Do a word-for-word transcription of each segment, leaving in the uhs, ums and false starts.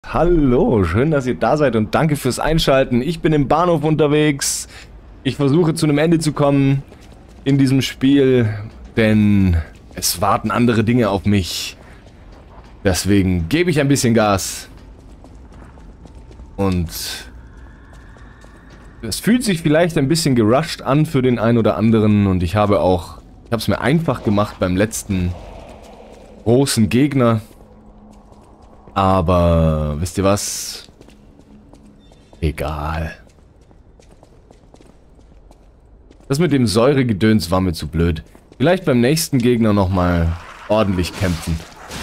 Hallo, schön, dass ihr da seid und danke fürs Einschalten. Ich bin im Bahnhof unterwegs. Ich versuche zu einem Ende zu kommen in diesem Spiel, denn es warten andere Dinge auf mich. Deswegen gebe ich ein bisschen Gas. Und es fühlt sich vielleicht ein bisschen gerusht an für den einen oder anderen und ich habe auch, ich habe es mir einfach gemacht beim letzten großen Gegner. Aber wisst ihr was? Egal. Das mit dem Säuregedöns war mir zu blöd. Vielleicht beim nächsten Gegner nochmal ordentlich kämpfen.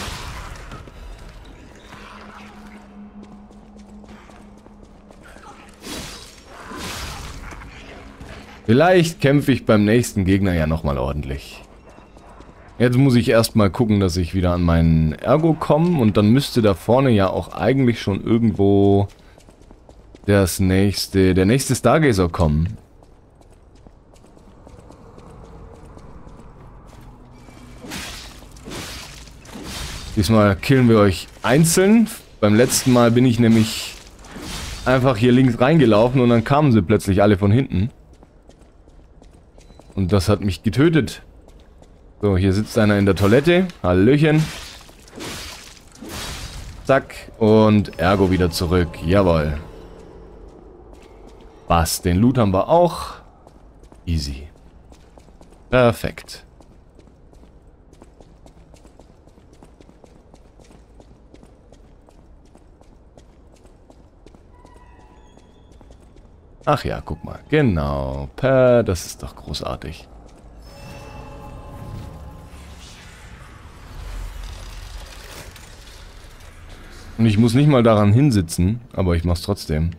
Vielleicht kämpfe ich beim nächsten Gegner ja nochmal ordentlich. Jetzt muss ich erstmal gucken, dass ich wieder an meinen Ergo komme und dann müsste da vorne ja auch eigentlich schon irgendwo das nächste, der nächste Stargazer kommen. Diesmal killen wir euch einzeln. Beim letzten Mal bin ich nämlich einfach hier links reingelaufen und dann kamen sie plötzlich alle von hinten. Und das hat mich getötet. So, hier sitzt einer in der Toilette. Hallöchen. Zack. Und Ergo wieder zurück. Jawohl. Was? Den Loot haben wir auch. Easy. Perfekt. Ach ja, guck mal. Genau. Per, das ist doch großartig. Und ich muss nicht mal daran hinsitzen, aber ich mach's trotzdem.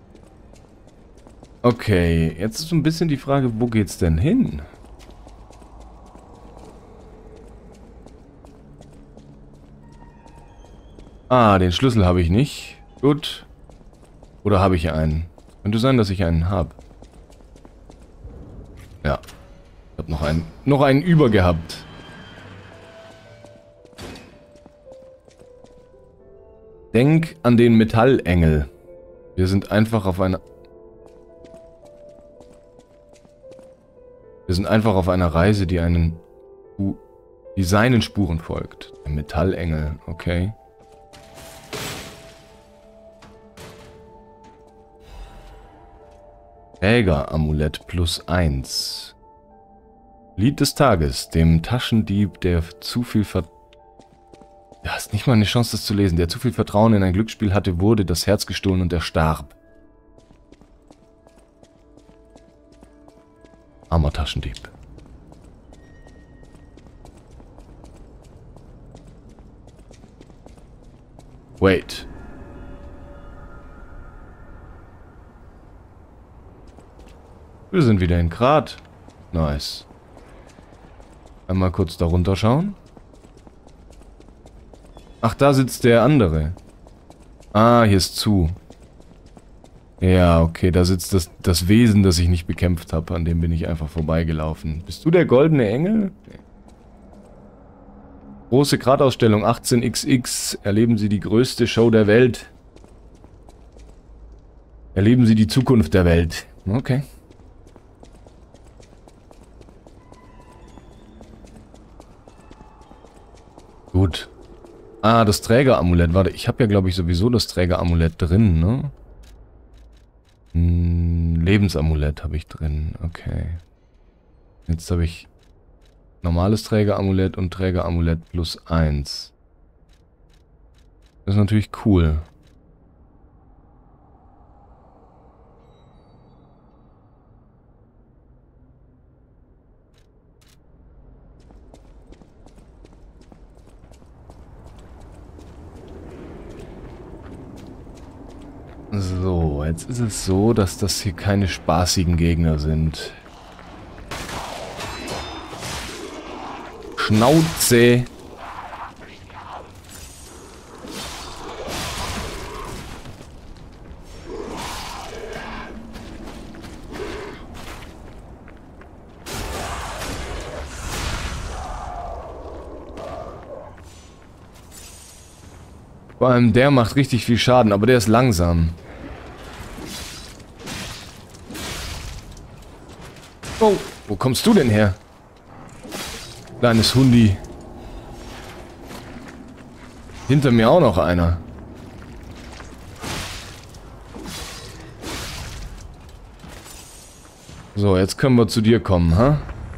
Okay, jetzt ist so ein bisschen die Frage, wo geht's denn hin? Ah, den Schlüssel habe ich nicht. Gut. Oder habe ich einen? Könnte sein, dass ich einen habe. Ja. Ich habe noch einen, noch einen über gehabt. Denk an den Metallengel. Wir sind einfach auf einer... Wir sind einfach auf einer Reise, die einen... die seinen Spuren folgt. Der Metallengel, okay. Träger-Amulett plus eins. Lied des Tages. Dem Taschendieb, der zu viel Ver... Du hast nicht mal eine Chance, das zu lesen. Der zu viel Vertrauen in ein Glücksspiel hatte, wurde das Herz gestohlen und er starb. Armer Taschendieb. Wait. Wir sind wieder in Grad. Nice. Einmal kurz da runter schauen. Ach, da sitzt der andere. Ah, hier ist zu. Ja, okay, da sitzt das, das Wesen, das ich nicht bekämpft habe. An dem bin ich einfach vorbeigelaufen. Bist du der goldene Engel? Nee. Große Gradausstellung achtzehn X X. Erleben Sie die größte Show der Welt. Erleben Sie die Zukunft der Welt. Okay. Gut. Ah, das Träger-Amulett. Warte, ich habe ja, glaube ich, sowieso das Träger-Amulett drin, ne? Hm, Lebensamulett habe ich drin. Okay. Jetzt habe ich normales Träger-Amulett und Träger-Amulett plus eins. Das ist natürlich cool. So, jetzt ist es so, dass das hier keine spaßigen Gegner sind. Schnauze! Vor allem der macht richtig viel Schaden, aber der ist langsam. Oh, wo kommst du denn her? Kleines Hundi. Hinter mir auch noch einer. So, jetzt können wir zu dir kommen, ha?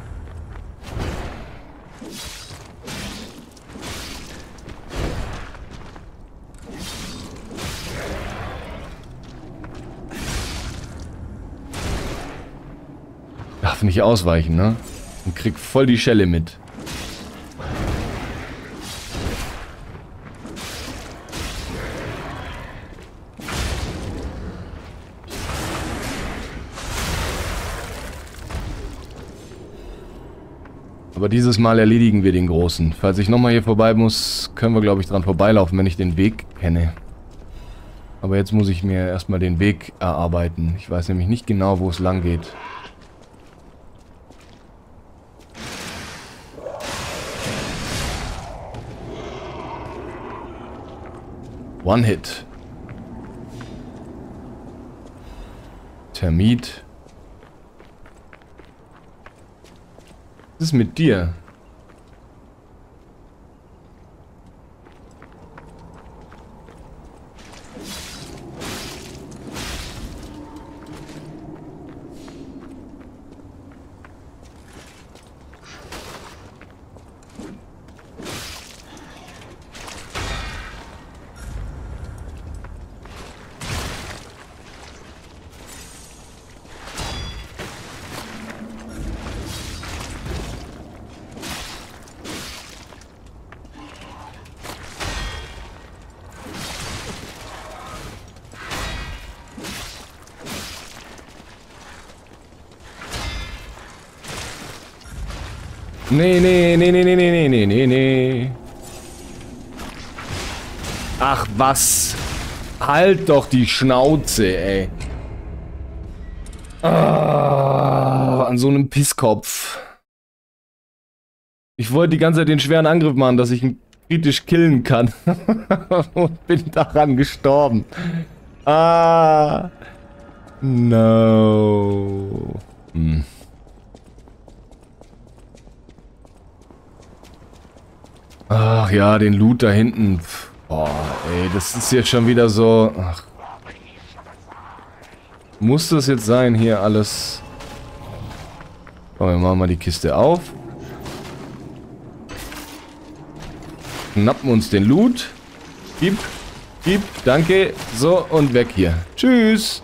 Darf nicht ausweichen, ne? Und krieg voll die Schelle mit. Aber dieses Mal erledigen wir den Großen. Falls ich nochmal hier vorbei muss, können wir, glaube ich, dran vorbeilaufen, wenn ich den Weg kenne. Aber jetzt muss ich mir erstmal den Weg erarbeiten. Ich weiß nämlich nicht genau, wo es lang geht. One-Hit. Termit. Was ist mit dir? Nee, nee, nee, nee, nee, nee, nee, nee, nee. Ach, was? Halt doch die Schnauze, ey. Ah, an so einem Pisskopf. Ich wollte die ganze Zeit den schweren Angriff machen, dass ich ihn kritisch killen kann. Und bin daran gestorben. Ah. No. Hm. Ach ja, den Loot da hinten. Boah, ey, das ist jetzt schon wieder so... Ach. Muss das jetzt sein, hier alles? Komm, wir machen mal die Kiste auf. Schnappen uns den Loot. Gib, gib, danke. So, und weg hier. Tschüss.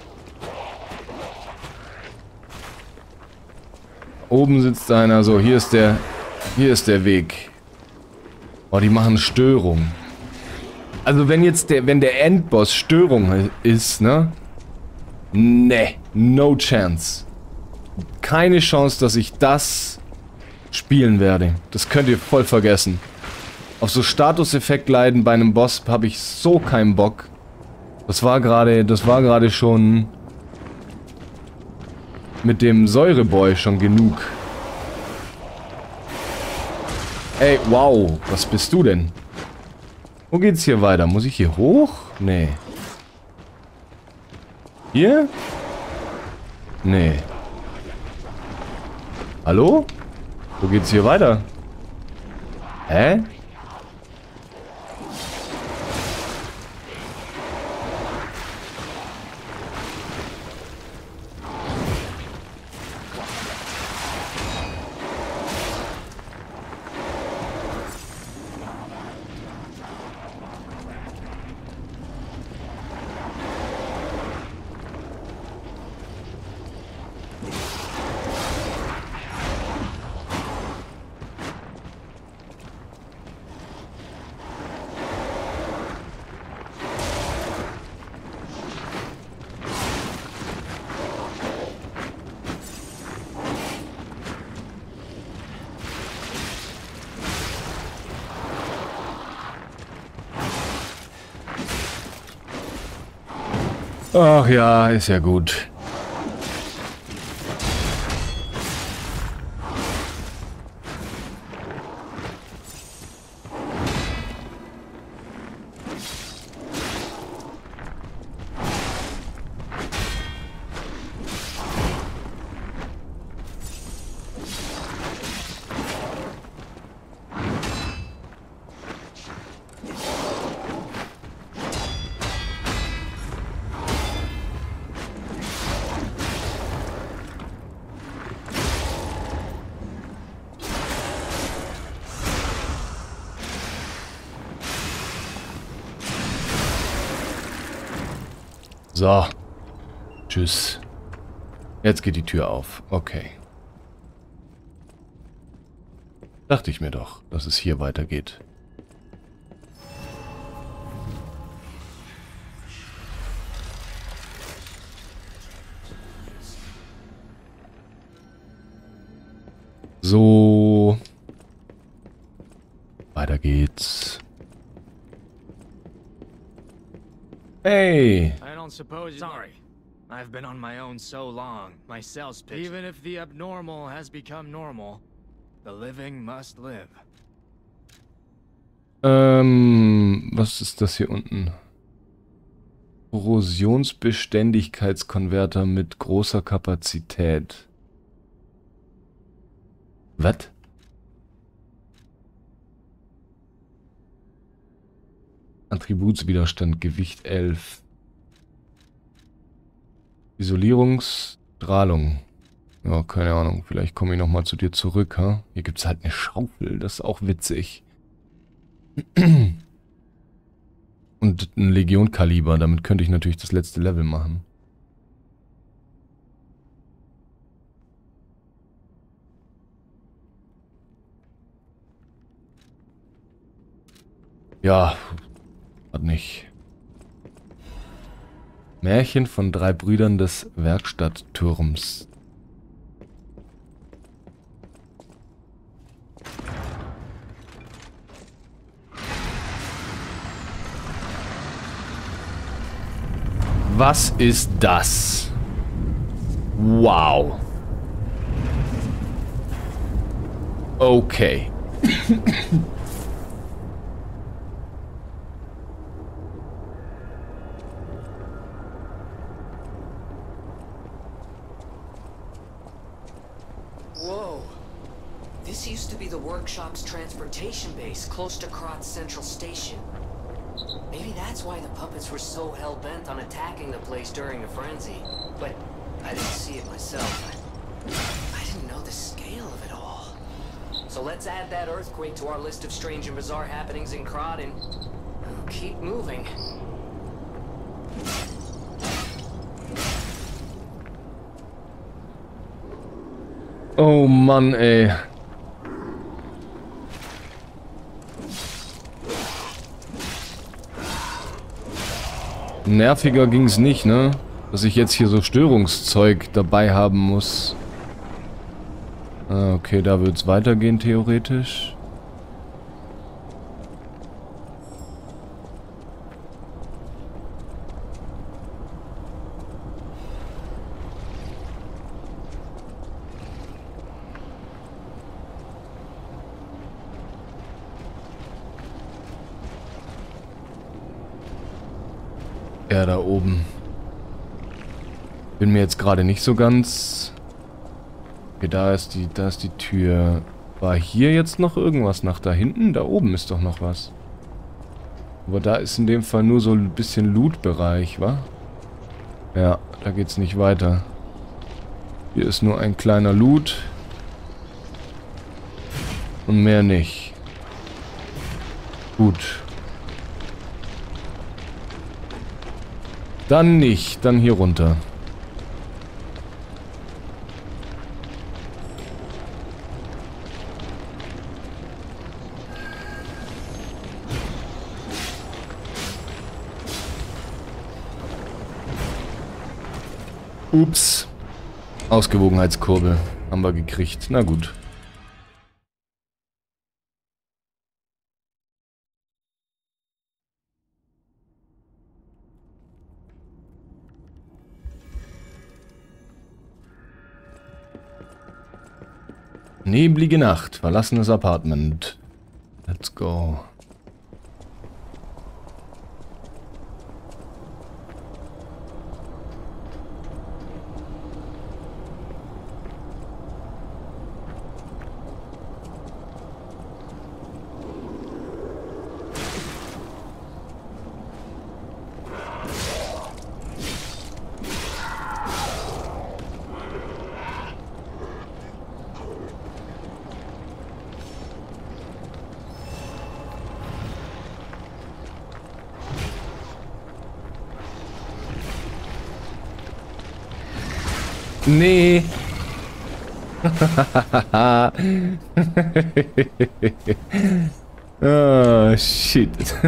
Oben sitzt einer. So, hier ist der... Hier ist der Weg. Oh, die machen Störung. Also wenn jetzt der, wenn der Endboss Störung ist, ne? Ne, no chance. Keine Chance, dass ich das spielen werde. Das könnt ihr voll vergessen. Auf so Statuseffekt leiden bei einem Boss habe ich so keinen Bock. Das war gerade, das war gerade schon mit dem Säureboy schon genug. Ey, wow, was bist du denn? Wo geht's hier weiter? Muss ich hier hoch? Nee. Hier? Nee. Hallo? Wo geht's hier weiter? Hä? Ach ja, ist ja gut. So. Tschüss. Jetzt geht die Tür auf. Okay. Dachte ich mir doch, dass es hier weitergeht. So. Weiter geht's. Hey. I don't suppose. Sorry. I've been on my own so long. My cell's pitched. Even if the abnormal has become normal, the living must live. Ähm, was ist das hier unten? Korrosionsbeständigkeitskonverter mit großer Kapazität. Was? Attributswiderstand, Gewicht elf. Isolierungsstrahlung. Ja, keine Ahnung. Vielleicht komme ich nochmal zu dir zurück, ha? Hier gibt es halt eine Schaufel. Das ist auch witzig. Und ein Legion-Kaliber. Damit könnte ich natürlich das letzte Level machen. Ja, hat nicht. Märchen von drei Brüdern des Werkstattturms. Was ist das? Wow. Okay. Whoa. This used to be the workshop's transportation base, close to Kratz Central Station. Maybe that's why the puppets were so hell-bent on attacking the place during the frenzy. But I didn't see it myself. I didn't know the scale of it all. So let's add that earthquake to our list of strange and bizarre happenings in Krat and keep moving. Oh Mann, ey. Nerviger ging's nicht, ne? Dass ich jetzt hier so Störungszeug dabei haben muss. Ah, okay, da wird's weitergehen, theoretisch. Ja, da oben. Bin mir jetzt gerade nicht so ganz... Okay, da ist die, da ist die Tür. War hier jetzt noch irgendwas nach da hinten? Da oben ist doch noch was. Aber da ist in dem Fall nur so ein bisschen Loot-Bereich, wa? Ja, da geht's nicht weiter. Hier ist nur ein kleiner Loot. Und mehr nicht. Gut. Dann nicht. Dann hier runter. Ups. Ausgewogenheitskurbel. Haben wir gekriegt. Na gut. Neblige Nacht. Verlassenes Apartment. Let's go. Nee. Ah, shit.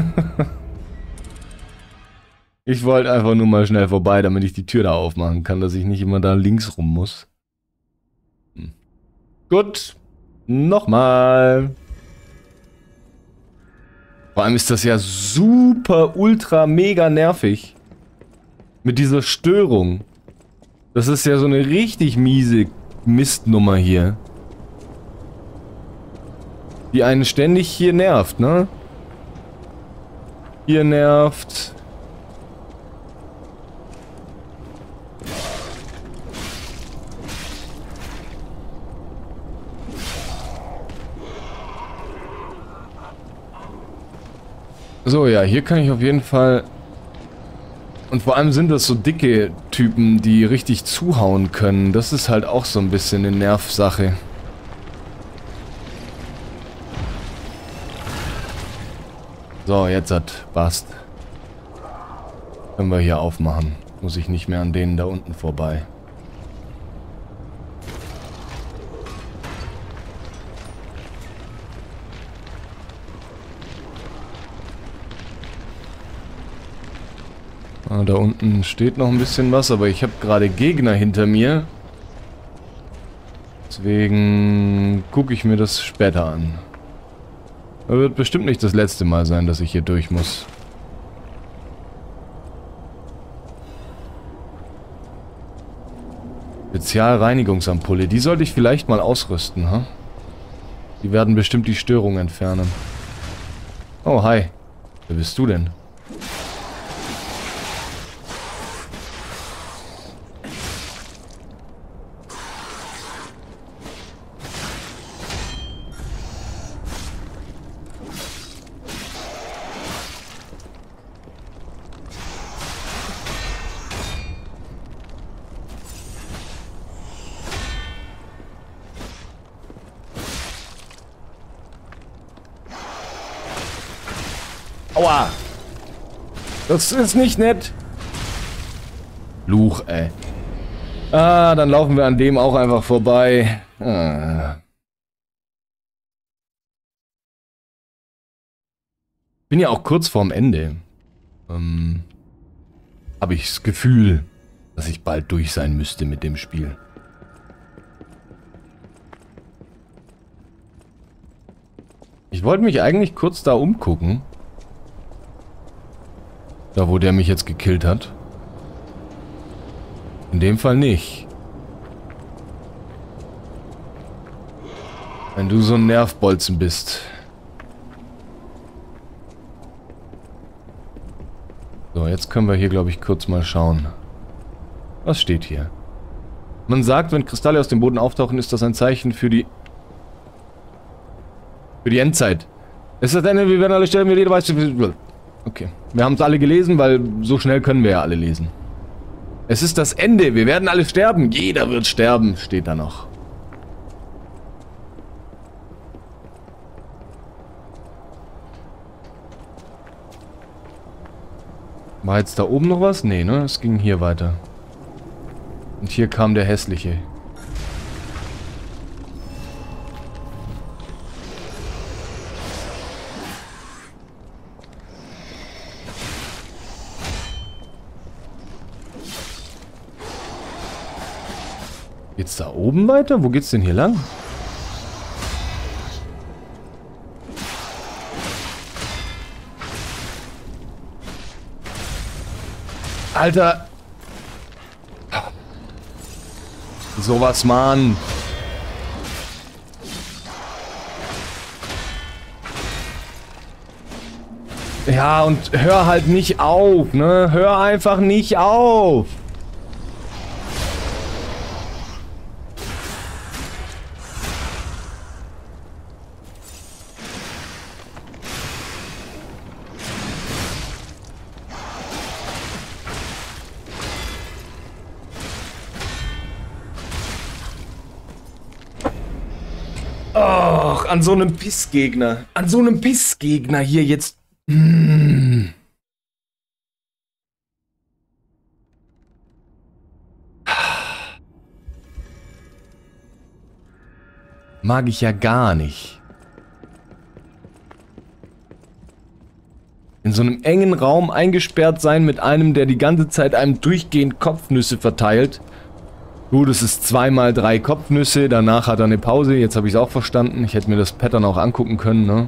Ich wollte einfach nur mal schnell vorbei, damit ich die Tür da aufmachen kann, dass ich nicht immer da links rum muss. Hm. Gut. Nochmal. Vor allem ist das ja super, ultra, mega nervig. Mit dieser Störung. Das ist ja so eine richtig miese Mistnummer hier. Die einen ständig hier nervt, ne? Hier nervt. So, ja, hier kann ich auf jeden Fall... Und vor allem sind das so dicke Typen, die richtig zuhauen können. Das ist halt auch so ein bisschen eine Nervsache. So, jetzt hat passt. Können wir hier aufmachen. Muss ich nicht mehr an denen da unten vorbei. Ah, da unten steht noch ein bisschen was, aber ich habe gerade Gegner hinter mir. Deswegen gucke ich mir das später an. Das wird bestimmt nicht das letzte Mal sein, dass ich hier durch muss. Spezialreinigungsampulle. Die sollte ich vielleicht mal ausrüsten, ha? Die werden bestimmt die Störung entfernen. Oh, hi. Wer bist du denn? Aua! Das ist nicht nett. Luch, ey. Ah, dann laufen wir an dem auch einfach vorbei. Ah. Bin ja auch kurz vorm Ende. Ähm, habe ich das Gefühl, dass ich bald durch sein müsste mit dem Spiel. Ich wollte mich eigentlich kurz da umgucken. Da, wo der mich jetzt gekillt hat. In dem Fall nicht. Wenn du so ein Nervbolzen bist. So, jetzt können wir hier, glaube ich, kurz mal schauen. Was steht hier? Man sagt, wenn Kristalle aus dem Boden auftauchen, ist das ein Zeichen für die... Für die Endzeit. Ist das Ende, wir werden alle sterben, jeder weiß... Okay. Wir haben es alle gelesen, weil so schnell können wir ja alle lesen. Es ist das Ende. Wir werden alle sterben. Jeder wird sterben, steht da noch. War jetzt da oben noch was? Nee, ne? Es ging hier weiter. Und hier kam der hässliche. Geht's da oben weiter? Wo geht's denn hier lang? Alter! Sowas, Mann! Ja, und hör halt nicht auf, ne? Hör einfach nicht auf! Och, an so einem Pissgegner. An so einem Pissgegner hier jetzt. Mm. Mag ich ja gar nicht. In so einem engen Raum eingesperrt sein mit einem, der die ganze Zeit einem durchgehend Kopfnüsse verteilt. Gut, es ist zweimal drei Kopfnüsse, danach hat er eine Pause. Jetzt habe ich es auch verstanden. Ich hätte mir das Pattern auch angucken können, ne?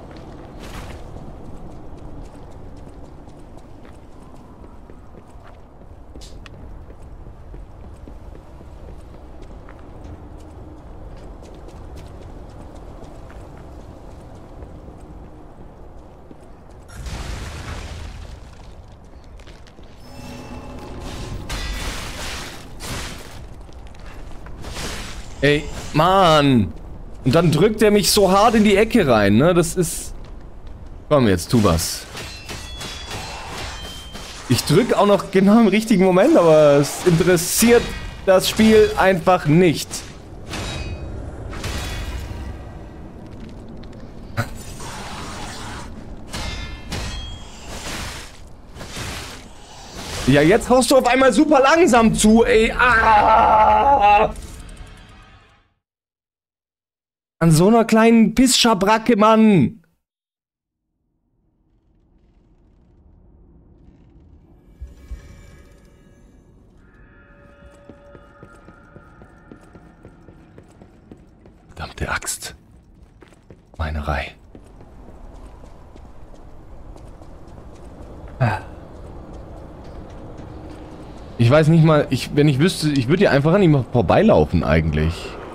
Ey, Mann! Und dann drückt er mich so hart in die Ecke rein, ne? Das ist... Komm jetzt, tu was. Ich drück auch noch genau im richtigen Moment, aber es interessiert das Spiel einfach nicht. Ja, jetzt haust du auf einmal super langsam zu, ey. Ah! An so einer kleinen Pissschabracke, Mann. Verdammte Axt. Meinerei. Ich weiß nicht mal, ich, wenn ich wüsste, ich würde hier einfach an ihm vorbeilaufen eigentlich.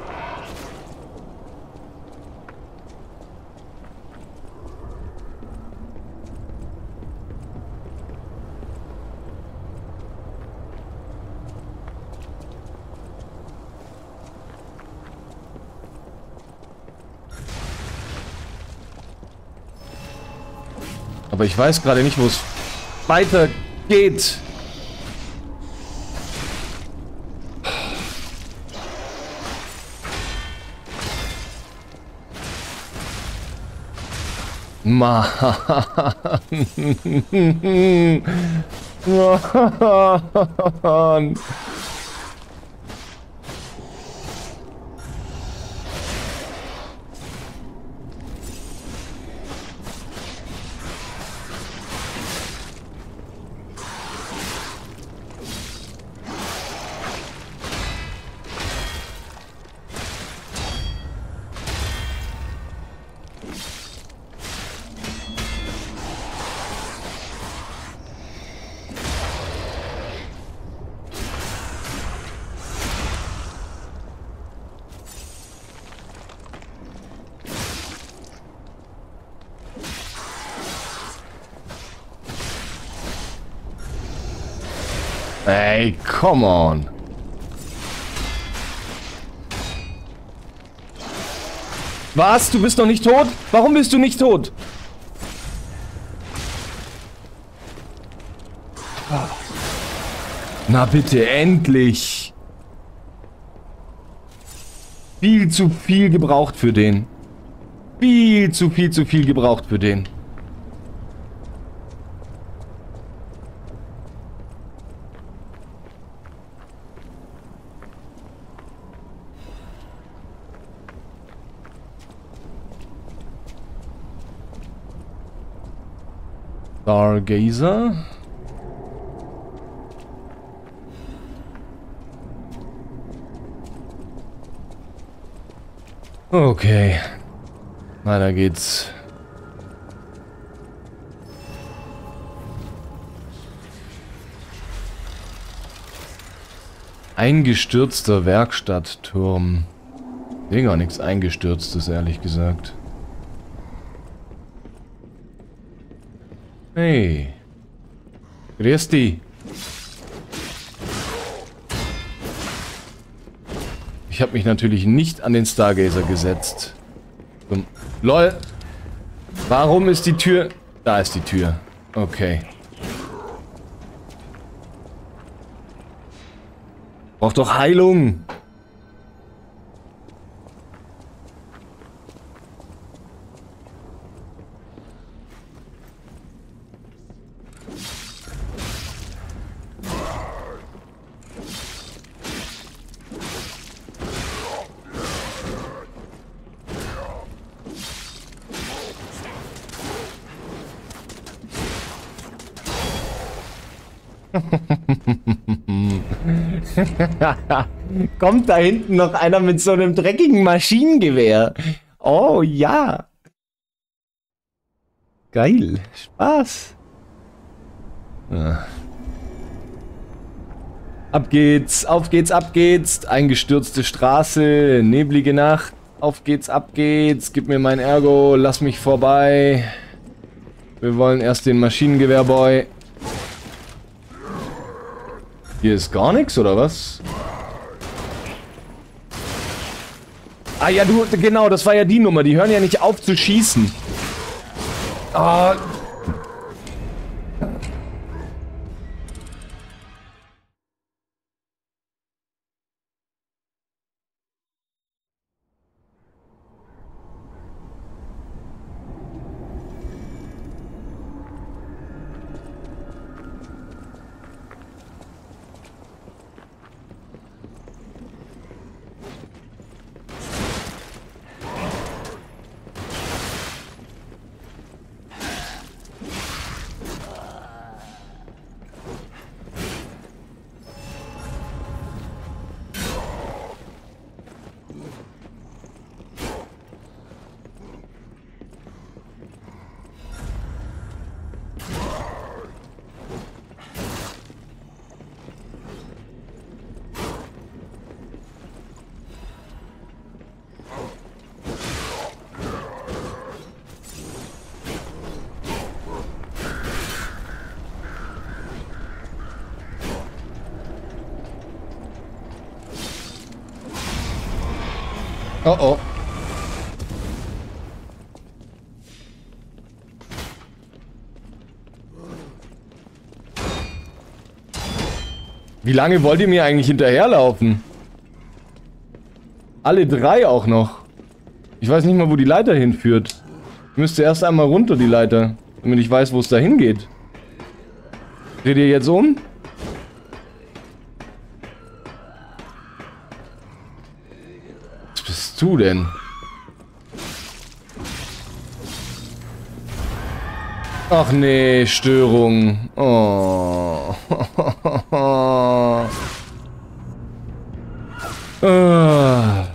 Aber ich weiß gerade nicht, wo es weitergeht. Mann. Mann. Ey, come on. Was? Du bist noch nicht tot? Warum bist du nicht tot? Na bitte, endlich. Viel zu viel gebraucht für den. Viel zu viel zu viel gebraucht für den. Stargazer. Okay. Weiter geht's. Eingestürzter Werkstattturm. Ich sehe gar nichts Eingestürztes, ehrlich gesagt. Hey. Grüß dich. Ich habe mich natürlich nicht an den Stargazer gesetzt. Zum LOL. Warum ist die Tür... Da ist die Tür. Okay. Braucht doch Heilung. Kommt da hinten noch einer mit so einem dreckigen Maschinengewehr? Oh ja. Geil. Spaß. Ja. Ab geht's, auf geht's, ab geht's. Eingestürzte Straße, neblige Nacht. Auf geht's, ab geht's. Gib mir mein Ergo, lass mich vorbei. Wir wollen erst den Maschinengewehrboy. Hier ist gar nichts, oder was? Ah ja, du, genau, das war ja die Nummer. Die hören ja nicht auf zu schießen. Ah. Oh oh. Wie lange wollt ihr mir eigentlich hinterherlaufen? Alle drei auch noch. Ich weiß nicht mal, wo die Leiter hinführt. Ich müsste erst einmal runter, die Leiter, damit ich weiß, wo es da hingeht. Dreht ihr jetzt um? Was bist du denn? Ach nee, Störung. Oh. Ah.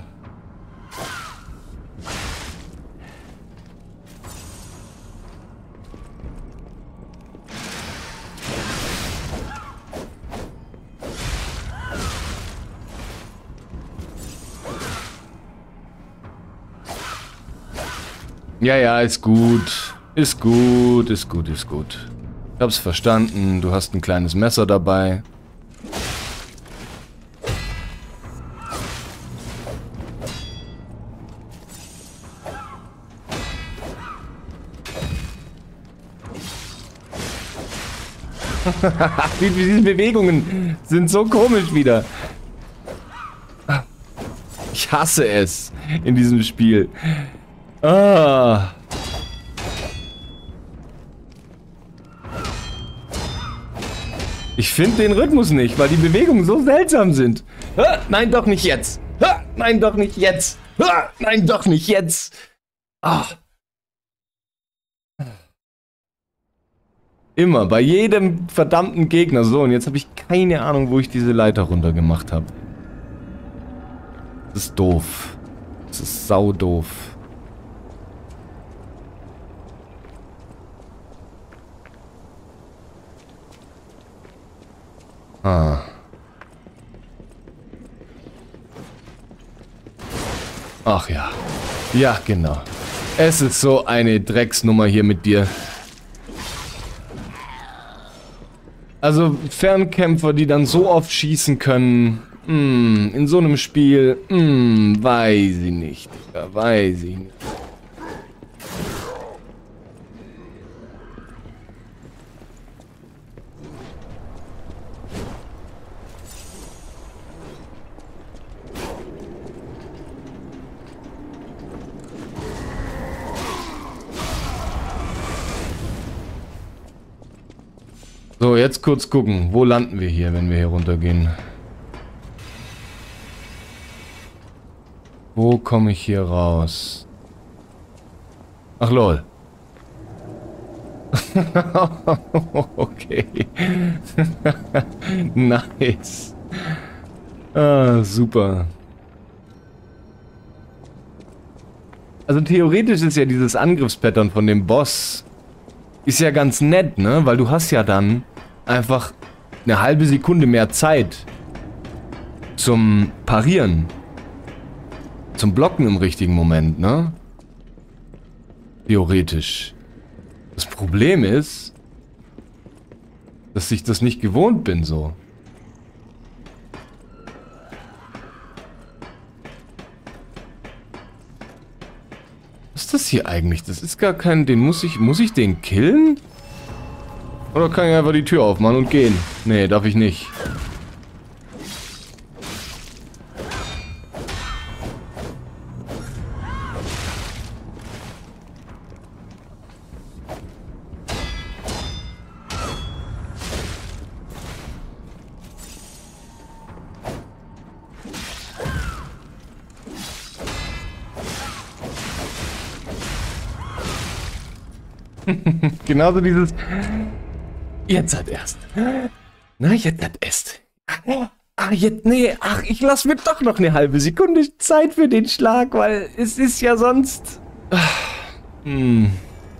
Ja, ja, ist gut. Ist gut, ist gut, ist gut. Ich hab's verstanden. Du hast ein kleines Messer dabei. Diese Bewegungen sind so komisch wieder. Ich hasse es in diesem Spiel. Ah. Ich finde den Rhythmus nicht, weil die Bewegungen so seltsam sind. Ah, nein, doch nicht jetzt. Ah, nein, doch nicht jetzt. Ah, nein, doch nicht jetzt. Ah. Immer, bei jedem verdammten Gegner. So, und jetzt habe ich keine Ahnung, wo ich diese Leiter runter gemacht habe. Das ist doof. Das ist sau doof. Ah. Ach ja. Ja, genau. Es ist so eine Drecksnummer hier mit dir. Also Fernkämpfer, die dann so oft schießen können, mh, in so einem Spiel, mh, weiß ich nicht. Ja, weiß ich nicht. So, jetzt kurz gucken. Wo landen wir hier, wenn wir hier runtergehen? Wo komme ich hier raus? Ach lol. Okay. Nice. Ah, super. Also theoretisch ist ja dieses Angriffspattern von dem Boss ist ja ganz nett, ne? Weil du hast ja dann einfach eine halbe Sekunde mehr Zeit zum Parieren. Zum Blocken im richtigen Moment, ne? Theoretisch. Das Problem ist, dass ich das nicht gewohnt bin, so. Was ist das hier eigentlich? Das ist gar kein... Den muss ich... Muss ich den killen? Oder kann ich einfach die Tür aufmachen und gehen? Nee, darf ich nicht. Genauso dieses... Jetzt hat erst. Na, jetzt hat erst. Ach, jetzt, nee, ach, ich lasse mir doch noch eine halbe Sekunde Zeit für den Schlag, weil es ist ja sonst... Hm.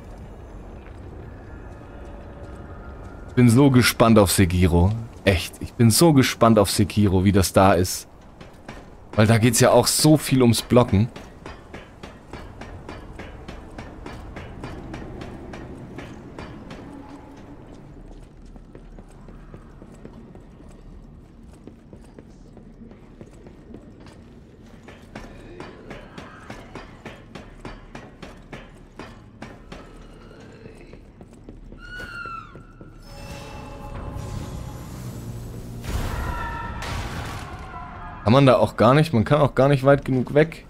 Ich bin so gespannt auf Sekiro. Echt, ich bin so gespannt auf Sekiro, wie das da ist. Weil da geht es ja auch so viel ums Blocken. Kann man da auch gar nicht, man kann auch gar nicht weit genug weg.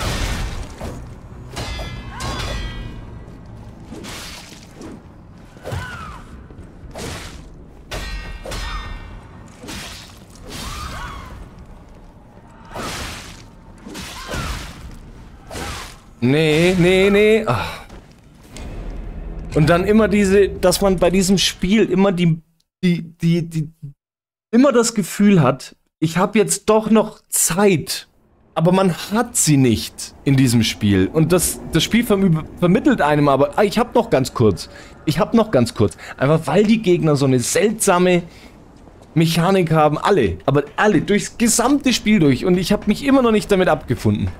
Nee, nee, nee. Ach. Und dann immer diese, dass man bei diesem Spiel immer die, die, die, die, immer das Gefühl hat, ich habe jetzt doch noch Zeit, aber man hat sie nicht in diesem Spiel. Und das, das Spiel verm vermittelt einem aber, ah, ich habe noch ganz kurz, ich habe noch ganz kurz. Einfach weil die Gegner so eine seltsame Mechanik haben, alle, aber alle, durchs gesamte Spiel durch. Und ich habe mich immer noch nicht damit abgefunden.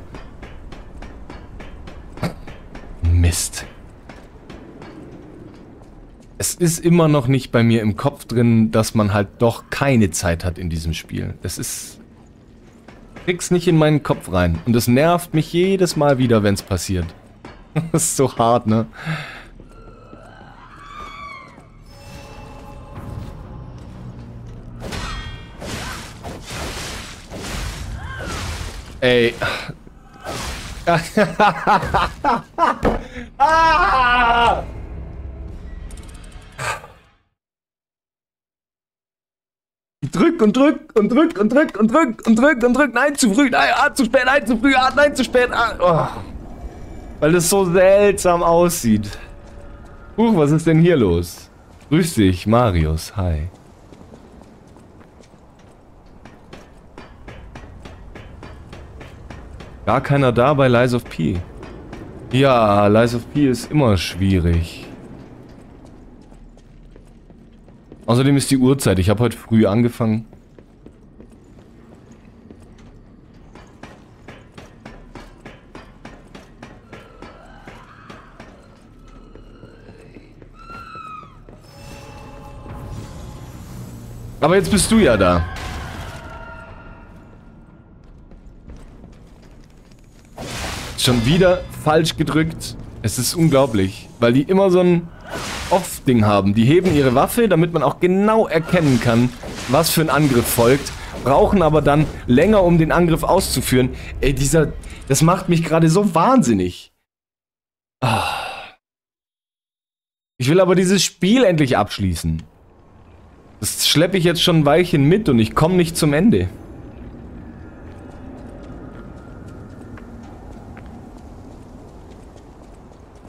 Mist. Es ist immer noch nicht bei mir im Kopf drin, dass man halt doch keine Zeit hat in diesem Spiel. Das ist... Ich krieg's nicht in meinen Kopf rein. Und es nervt mich jedes Mal wieder, wenn es passiert. Das ist so hart, ne? Ey. Ah! Drück und drück und drück und drück und drück und drück und drück. Nein, zu früh, nein, ah, zu spät, nein, zu früh, ah, nein, zu spät. Ah, oh. Weil es so seltsam aussieht. Huch, was ist denn hier los? Grüß dich, Marius, hi. Gar keiner da bei Lies of P. Ja, Lies of P ist immer schwierig. Außerdem ist die Uhrzeit. Ich habe heute früh angefangen. Aber jetzt bist du ja da. Schon wieder falsch gedrückt. Es ist unglaublich, weil die immer so ein Off-Ding haben. Die heben ihre Waffe, damit man auch genau erkennen kann, was für ein Angriff folgt. Brauchen aber dann länger, um den Angriff auszuführen. Ey, dieser... Das macht mich gerade so wahnsinnig. Ah. Ich will aber dieses Spiel endlich abschließen. Das schleppe ich jetzt schon ein Weilchen mit und ich komme nicht zum Ende.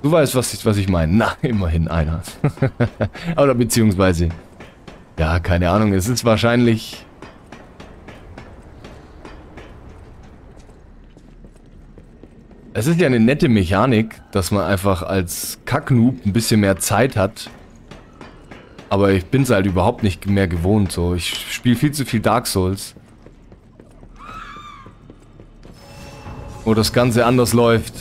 Du weißt, was ich, was ich meine. Na, immerhin einer. Oder beziehungsweise... Ja, keine Ahnung. Es ist wahrscheinlich... Es ist ja eine nette Mechanik, dass man einfach als Kacknoob ein bisschen mehr Zeit hat. Aber ich bin es halt überhaupt nicht mehr gewohnt. So, ich spiele viel zu viel Dark Souls. Wo das Ganze anders läuft.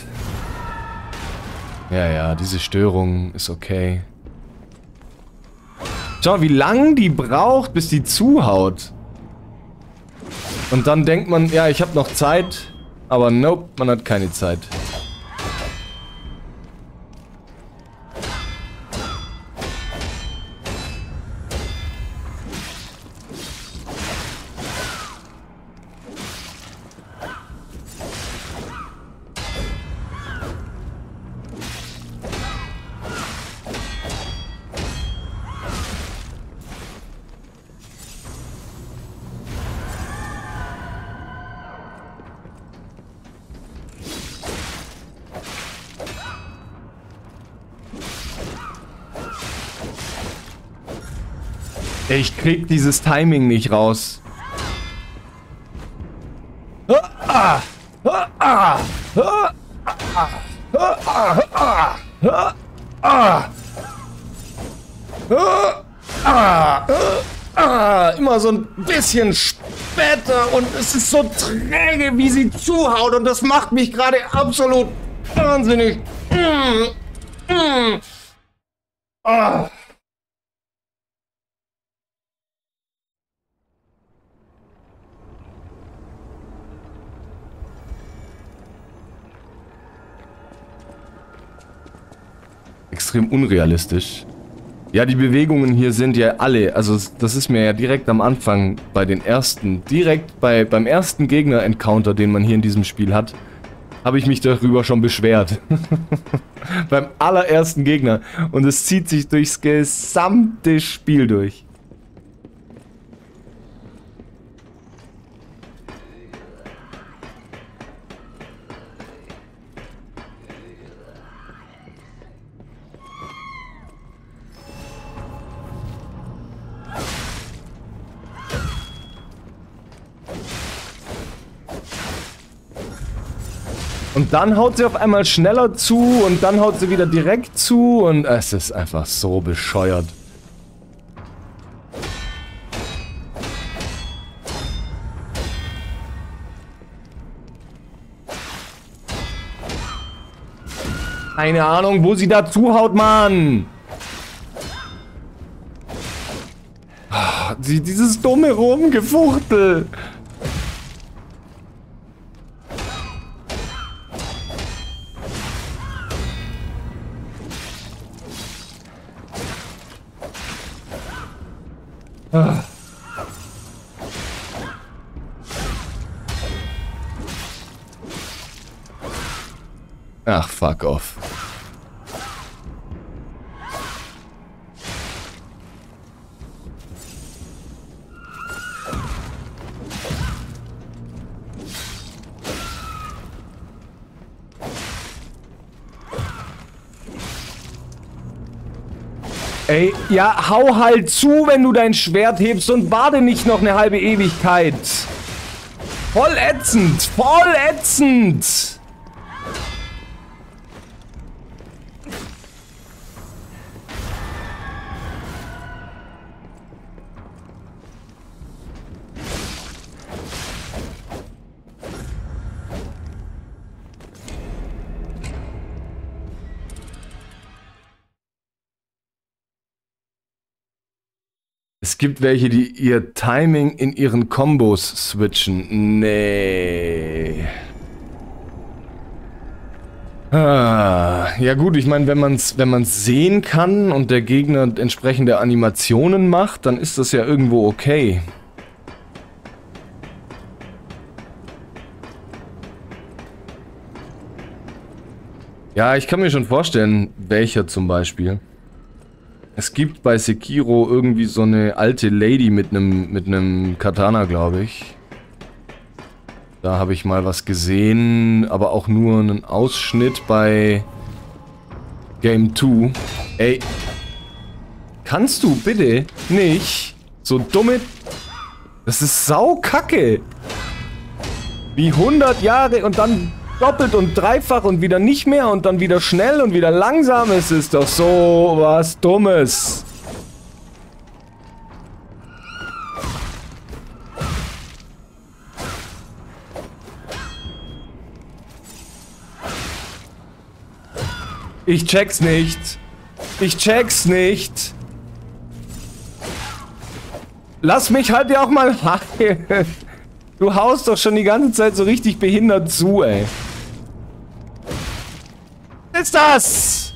Ja, ja, diese Störung ist okay. Schau, wie lang die braucht, bis die zuhaut. Und dann denkt man, ja, ich habe noch Zeit. Aber nope, man hat keine Zeit. Ich krieg dieses Timing nicht raus. Immer so ein bisschen später und es ist so träge, wie sie zuhaut und das macht mich gerade absolut wahnsinnig. Mm, mm. Ah. Extrem unrealistisch. Ja, die Bewegungen hier sind ja alle, also das ist mir ja direkt am Anfang bei den ersten, direkt bei beim ersten Gegner-Encounter, den man hier in diesem Spiel hat, habe ich mich darüber schon beschwert. Beim allerersten Gegner. Und es zieht sich durchs gesamte Spiel durch. Und dann haut sie auf einmal schneller zu und dann haut sie wieder direkt zu und es ist einfach so bescheuert. Keine Ahnung, wo sie da zuhaut, Mann! Ah, die, dieses dumme Rumgefuchtel! Ach, fuck off. Ey, ja, hau halt zu, wenn du dein Schwert hebst und warte nicht noch eine halbe Ewigkeit. Voll ätzend, voll ätzend. Es gibt welche, die ihr Timing in ihren Kombos switchen. Nee. Ah, ja gut, ich meine, wenn man es wenn man's sehen kann und der Gegner entsprechende Animationen macht, dann ist das ja irgendwo okay. Ja, ich kann mir schon vorstellen, welcher zum Beispiel. Es gibt bei Sekiro irgendwie so eine alte Lady mit einem mit einem Katana, glaube ich. Da habe ich mal was gesehen, aber auch nur einen Ausschnitt bei Game zwei. Ey. Kannst du bitte nicht so dumme... Das ist saukacke. Wie hundert Jahre und dann doppelt und dreifach und wieder nicht mehr und dann wieder schnell und wieder langsam. Es ist doch so was Dummes. Ich check's nicht. Ich check's nicht. Lass mich halt ja auch mal heilen. Du haust doch schon die ganze Zeit so richtig behindert zu, ey. Was ist das?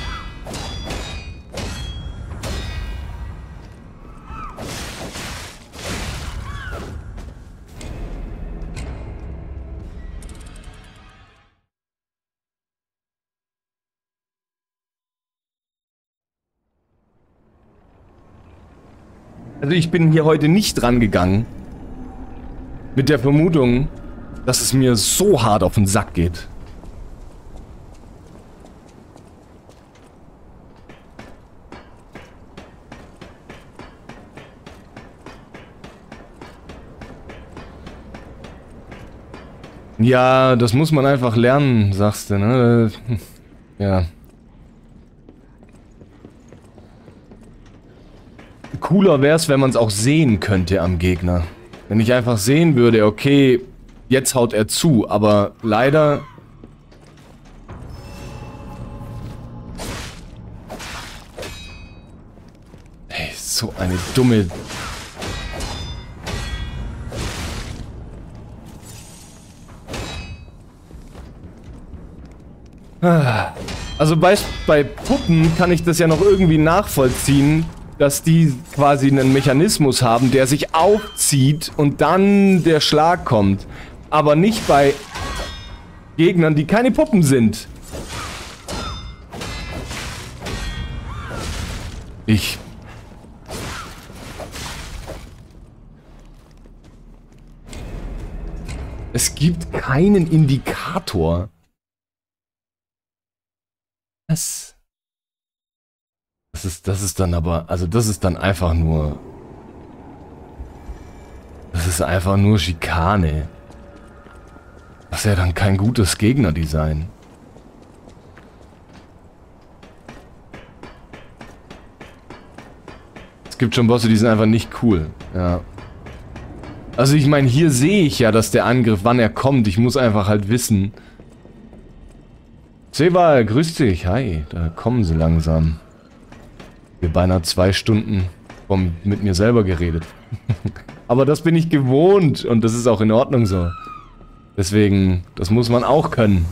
Also ich bin hier heute nicht rangegangen mit der Vermutung, dass es mir so hart auf den Sack geht. Ja, das muss man einfach lernen, sagst du, ne? Ja. Cooler wäre es, wenn man es auch sehen könnte am Gegner. Wenn ich einfach sehen würde, okay, jetzt haut er zu, aber leider... Ey, so eine dumme... Also bei, bei Puppen kann ich das ja noch irgendwie nachvollziehen, dass die quasi einen Mechanismus haben, der sich aufzieht und dann der Schlag kommt. Aber nicht bei Gegnern, die keine Puppen sind. Ich... Es gibt keinen Indikator. Was? Das ist, das ist dann aber, also das ist dann einfach nur... Das ist einfach nur Schikane. Das ist ja dann kein gutes Gegnerdesign. Es gibt schon Bosse, die sind einfach nicht cool. Ja. Also ich meine, hier sehe ich ja, dass der Angriff, wann er kommt. Ich muss einfach halt wissen. Seval, grüß dich. Hi, da kommen sie langsam. Wir beinahe zwei Stunden vom, mit mir selber geredet. Aber das bin ich gewohnt und das ist auch in Ordnung so. Deswegen, das muss man auch können.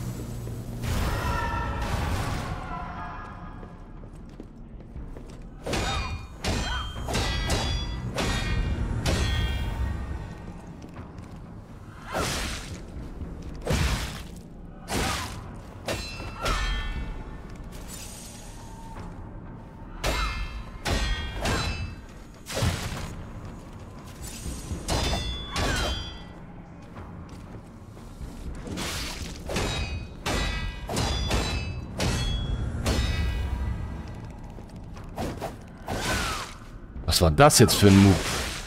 Was war das jetzt für ein Move?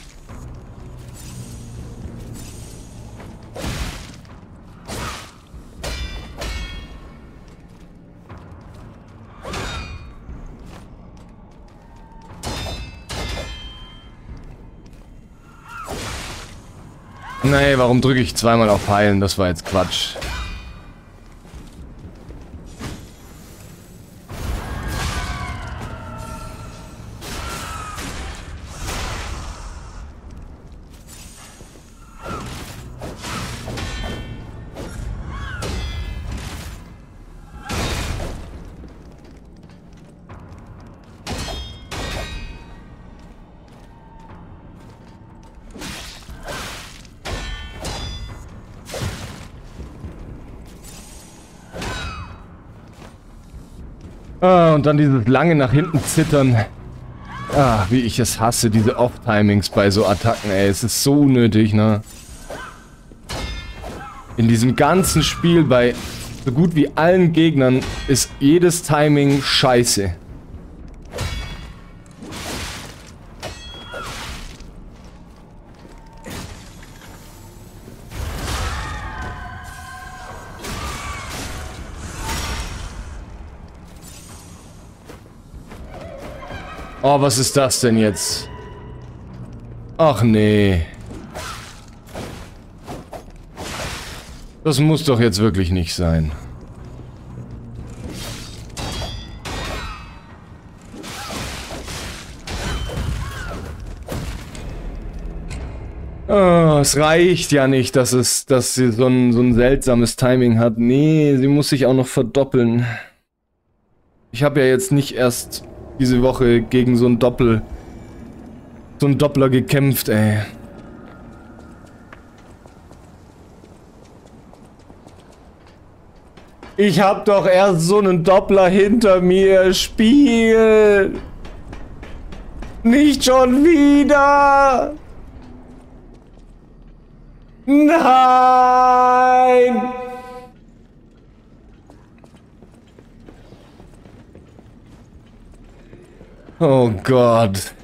Nee, warum drücke ich zweimal auf Heilen? Das war jetzt Quatsch. Ah, und dann dieses lange nach hinten zittern. Ah, wie ich es hasse, diese Off-Timings bei so Attacken, ey. Es ist so unnötig, ne? In diesem ganzen Spiel bei so gut wie allen Gegnern ist jedes Timing scheiße. Oh, was ist das denn jetzt? Ach nee. Das muss doch jetzt wirklich nicht sein. Oh, es reicht ja nicht, dass es, dass sie so ein, so ein seltsames Timing hat. Nee, sie muss sich auch noch verdoppeln. Ich habe ja jetzt nicht erst diese Woche gegen so ein Doppel, so ein Doppler gekämpft, ey. Ich hab doch erst so einen Doppler hinter mir. Spiel! Nicht schon wieder! Nein! Oh Gott.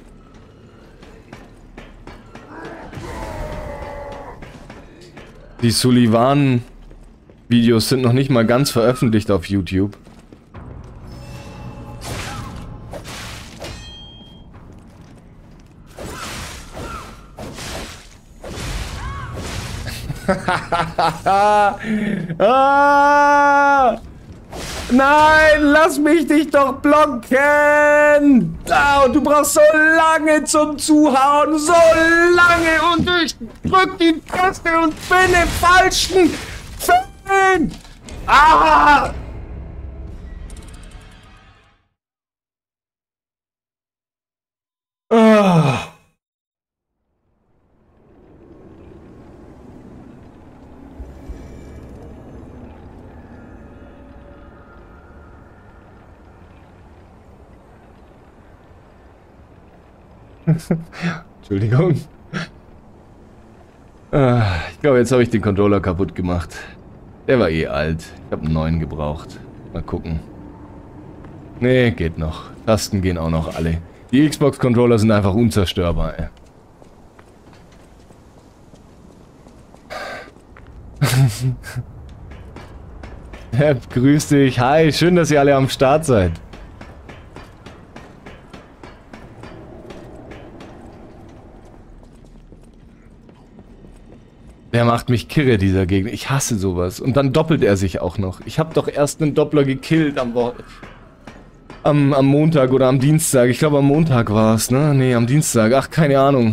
Die Sullivan-Videos sind noch nicht mal ganz veröffentlicht auf YouTube. ah! Nein, lass mich dich doch blocken! Ah, und du brauchst so lange zum Zuhauen, so lange, und ich drück die Taste und bin im falschen Film! Ah! Ah! Entschuldigung. Ah, ich glaube, jetzt habe ich den Controller kaputt gemacht. Der war eh alt. Ich habe einen neuen gebraucht. Mal gucken. Nee, geht noch. Tasten gehen auch noch alle. Die Xbox-Controller sind einfach unzerstörbar, ey. Ja, grüß dich. Hi, schön, dass ihr alle am Start seid. Der macht mich kirre, dieser Gegner. Ich hasse sowas. Und dann doppelt er sich auch noch. Ich habe doch erst einen Doppler gekillt am, Wo am, am Montag oder am Dienstag. Ich glaube, am Montag war es, ne? Nee, am Dienstag. Ach, keine Ahnung.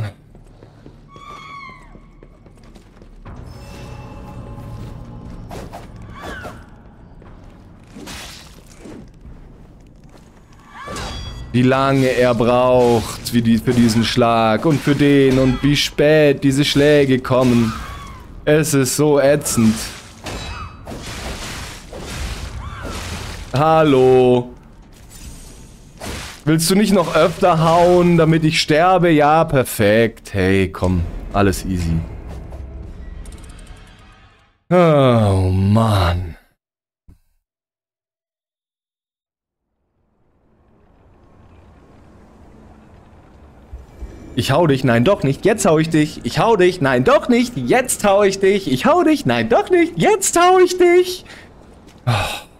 Wie lange er braucht wie die, für diesen Schlag und für den und wie spät diese Schläge kommen. Es ist so ätzend. Hallo. Willst du nicht noch öfter hauen, damit ich sterbe? Ja, perfekt. Hey, komm. Alles easy. Oh, Mann. Ich hau dich, nein doch nicht, jetzt hau ich dich. Ich hau dich, nein doch nicht, jetzt hau ich dich. Ich hau dich, nein doch nicht, jetzt hau ich dich. Oh.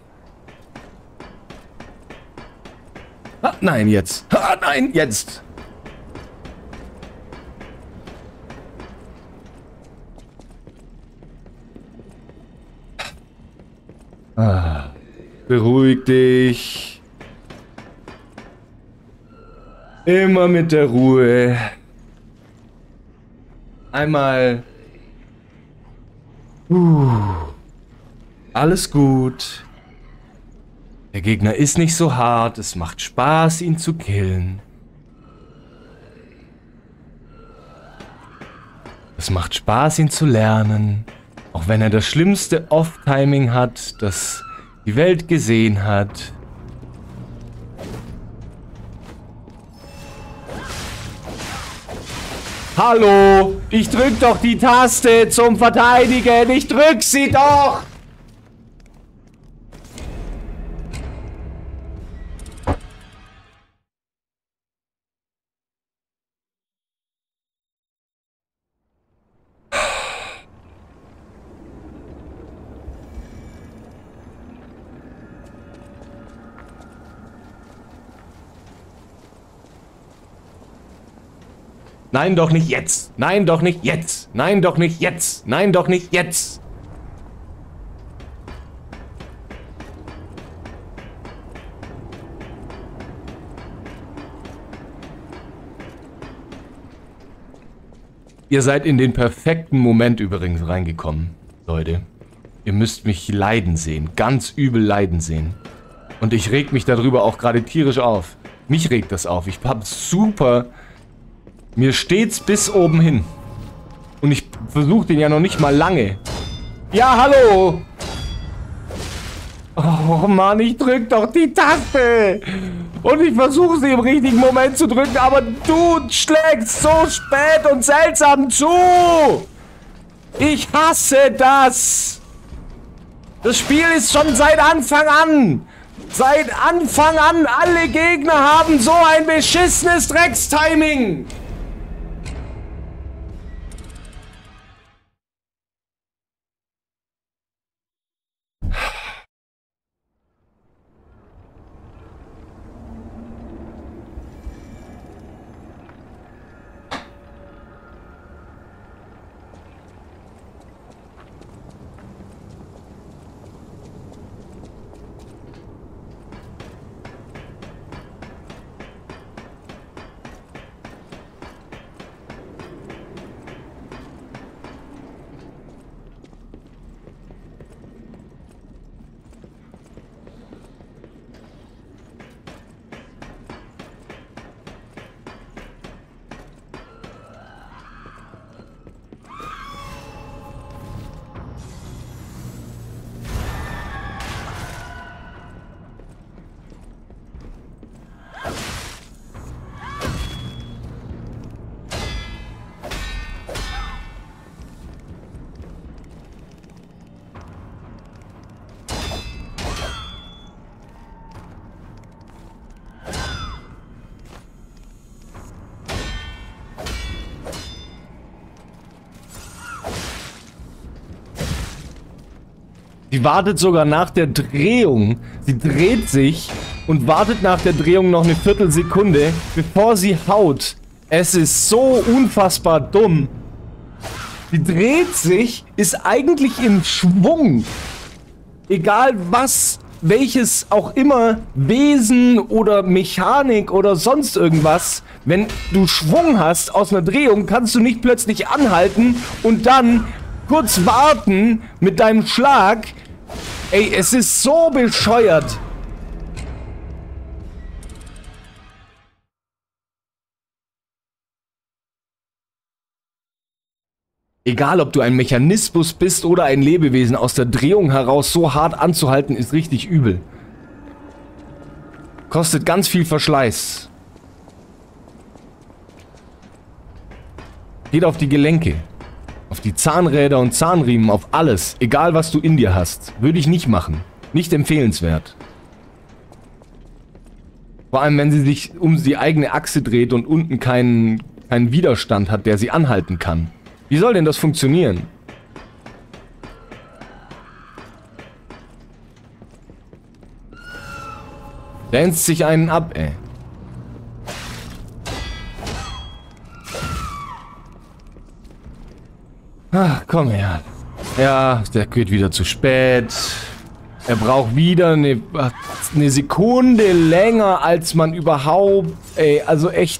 Ah, nein, jetzt. Ah, nein, jetzt. Ah. Beruhig dich. Immer mit der Ruhe. Einmal. Uh, alles gut. Der Gegner ist nicht so hart. Es macht Spaß, ihn zu killen. Es macht Spaß, ihn zu lernen. Auch wenn er das schlimmste Off-Timing hat, das die Welt gesehen hat. Hallo, ich drück doch die Taste zum Verteidigen. Ich drück sie doch. Nein, doch nicht jetzt. Nein, doch nicht jetzt. Nein, doch nicht jetzt. Nein, doch nicht jetzt. Ihr seid in den perfekten Moment übrigens reingekommen, Leute. Ihr müsst mich leiden sehen. Ganz übel leiden sehen. Und ich reg mich darüber auch gerade tierisch auf. Mich regt das auf. Ich hab super... Mir steht's bis oben hin. Und ich versuche den ja noch nicht mal lange. Ja, hallo! Oh Mann, ich drück doch die Taste! Und ich versuche sie im richtigen Moment zu drücken, aber du schlägst so spät und seltsam zu! Ich hasse das! Das Spiel ist schon seit Anfang an! Seit Anfang an, alle Gegner haben so ein beschissenes Dreckstiming! Sie wartet sogar nach der Drehung. Sie dreht sich und wartet nach der Drehung noch eine Viertelsekunde, bevor sie haut. Es ist so unfassbar dumm. Sie dreht sich, ist eigentlich im Schwung. Egal was, welches auch immer Wesen oder Mechanik oder sonst irgendwas, wenn du Schwung hast aus einer Drehung, kannst du nicht plötzlich anhalten und dann kurz warten mit deinem Schlag. Ey, es ist so bescheuert. Egal, ob du ein Mechanismus bist oder ein Lebewesen, aus der Drehung heraus so hart anzuhalten, ist richtig übel. Kostet ganz viel Verschleiß. Geht auf die Gelenke. Auf die Zahnräder und Zahnriemen, auf alles. Egal, was du in dir hast. Würde ich nicht machen. Nicht empfehlenswert. Vor allem, wenn sie sich um die eigene Achse dreht und unten keinen, keinen Widerstand hat, der sie anhalten kann. Wie soll denn das funktionieren? Dänzt sich einen ab, ey. Ach, komm her. Ja, der geht wieder zu spät. Er braucht wieder eine, eine Sekunde länger, als man überhaupt... Ey, also echt...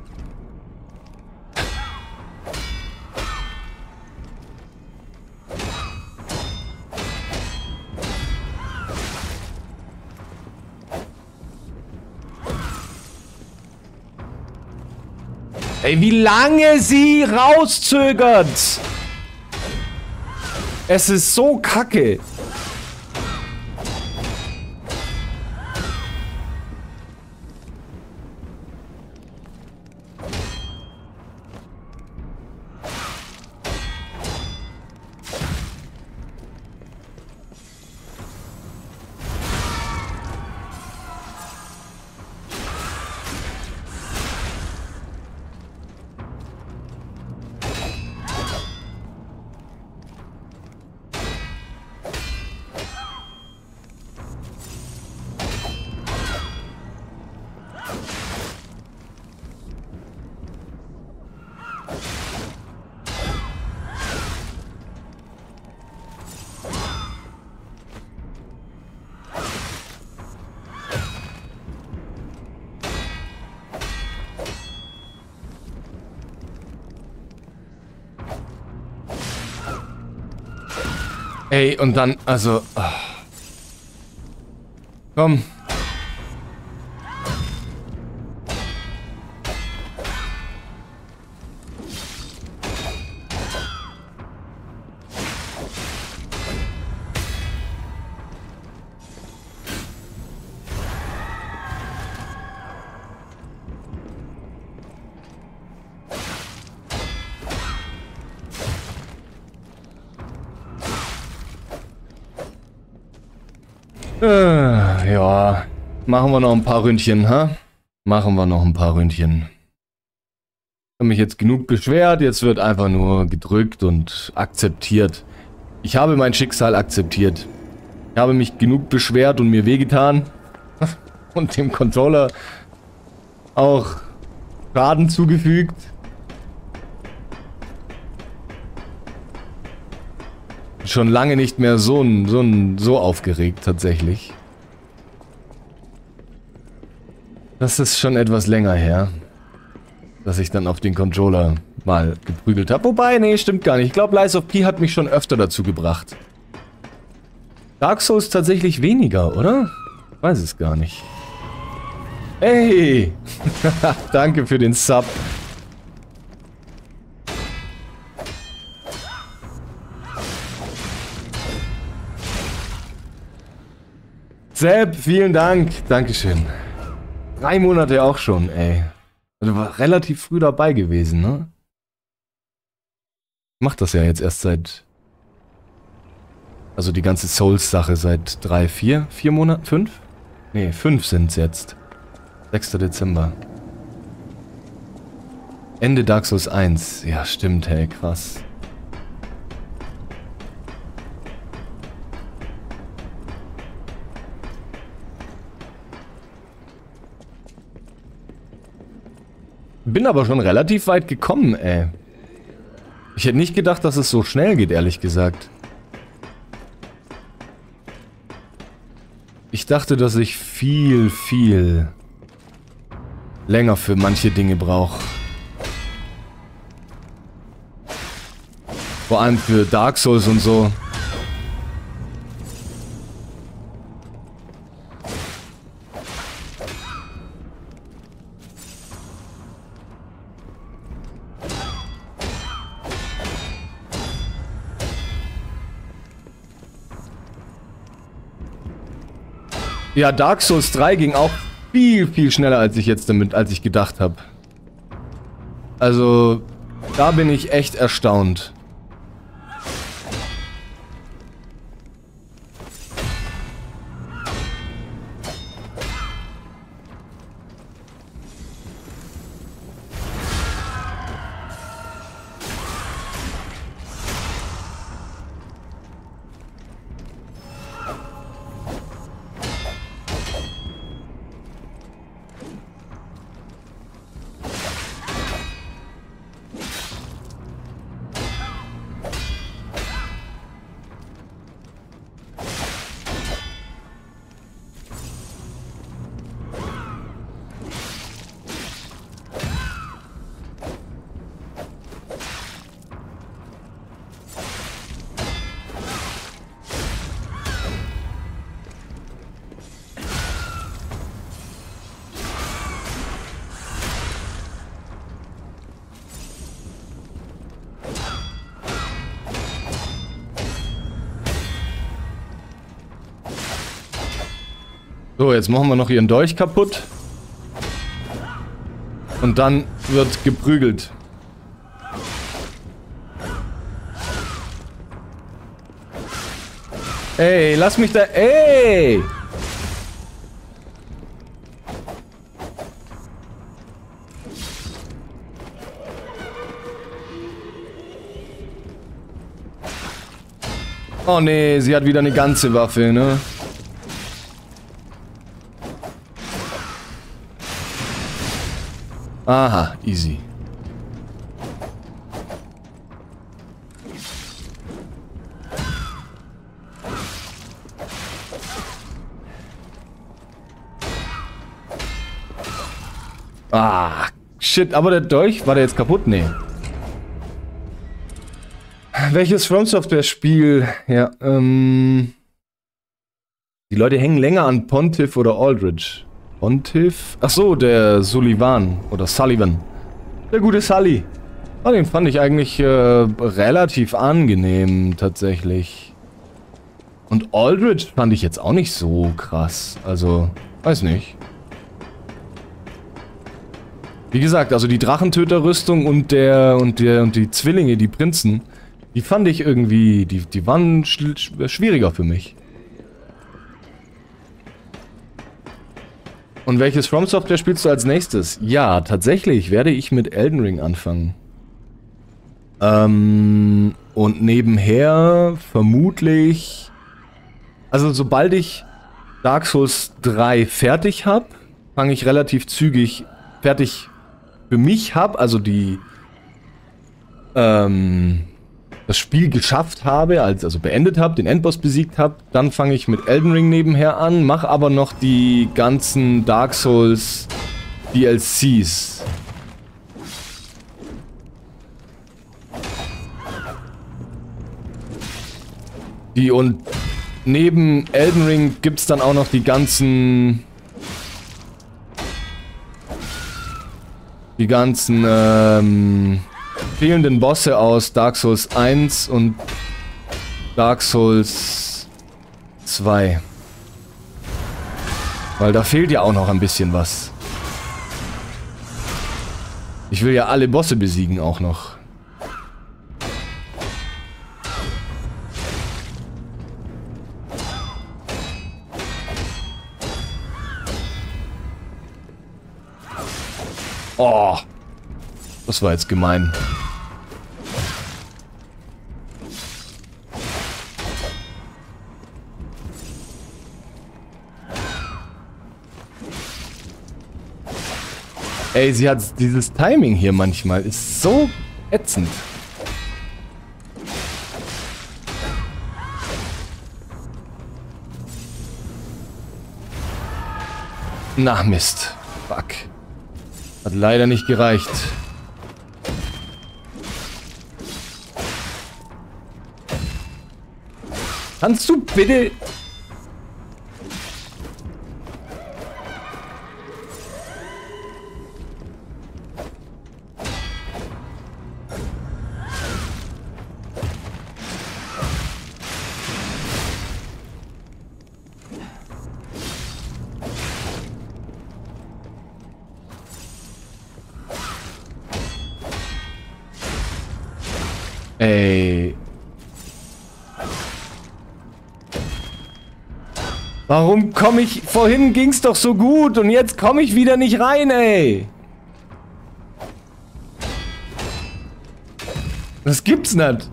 Ey, wie lange sie rauszögert! Es ist so kacke. Ey, und dann, also... Oh. Komm. Äh, ja, machen wir noch ein paar Ründchen, ha? Machen wir noch ein paar Ründchen. Ich habe mich jetzt genug beschwert, jetzt wird einfach nur gedrückt und akzeptiert. Ich habe mein Schicksal akzeptiert. Ich habe mich genug beschwert und mir wehgetan. Und dem Controller auch Schaden zugefügt. Schon lange nicht mehr so, so, so aufgeregt, tatsächlich. Das ist schon etwas länger her, dass ich dann auf den Controller mal geprügelt habe. Wobei, nee, stimmt gar nicht. Ich glaube, Lies of P hat mich schon öfter dazu gebracht. Dark Souls tatsächlich weniger, oder? Ich weiß es gar nicht. Hey! Danke für den Sub. Sepp, vielen Dank. Dankeschön. Drei Monate auch schon, ey. Du warst relativ früh dabei gewesen, ne? Ich mach das ja jetzt erst seit... Also die ganze Souls-Sache seit drei, vier, vier Monaten, fünf? Nee, fünf sind's jetzt. sechster Dezember. Ende Dark Souls eins. Ja, stimmt, hey, krass. Bin aber schon relativ weit gekommen, ey. Ich hätte nicht gedacht, dass es so schnell geht, ehrlich gesagt. Ich dachte, dass ich viel, viel länger für manche Dinge brauche. Vor allem für Dark Souls und so. Ja, Dark Souls drei ging auch viel, viel schneller, als ich jetzt damit, als ich gedacht habe. Also, da bin ich echt erstaunt. So, jetzt machen wir noch ihren Dolch kaputt. Und dann wird geprügelt. Ey, lass mich da... Ey! Oh nee, sie hat wieder eine ganze Waffe, ne? Aha, easy. Ah, shit, aber der Dolch, war der jetzt kaputt? Nee. welches From Software-Spiel? Ja, ähm... Die Leute hängen länger an Pontiff oder Aldridge. Pontiff? Ach so, der Sullivan oder Sullivan. Der gute Sully. Oh, den fand ich eigentlich äh, relativ angenehm, tatsächlich. Und Aldridge fand ich jetzt auch nicht so krass. Also, weiß nicht. Wie gesagt, also die Drachentöterrüstung und der und der und die Zwillinge, die Prinzen, die fand ich irgendwie, die, die waren sch schwieriger für mich. Und welches From Software spielst du als nächstes? Ja, tatsächlich werde ich mit Elden Ring anfangen. Ähm, und nebenher vermutlich... Also sobald ich Dark Souls drei fertig habe, fange ich relativ zügig fertig für mich habe, also die ähm, das Spiel geschafft habe, also beendet habe, den Endboss besiegt habe, dann fange ich mit Elden Ring nebenher an, mache aber noch die ganzen Dark Souls D L Cs. Die und neben Elden Ring gibt es dann auch noch die ganzen die ganzen ähm, fehlenden Bosse aus Dark Souls eins und Dark Souls zwei. Weil da fehlt ja auch noch ein bisschen was. Ich will ja alle Bosse besiegen auch noch. Oh, das war jetzt gemein. Ey, sie hat dieses Timing hier manchmal, ist so ätzend. Na Mist. Fuck. Hat leider nicht gereicht. Kannst du bitte... Ey. Warum komme ich... Vorhin ging's doch so gut und jetzt komme ich wieder nicht rein, ey. Das gibt's nicht.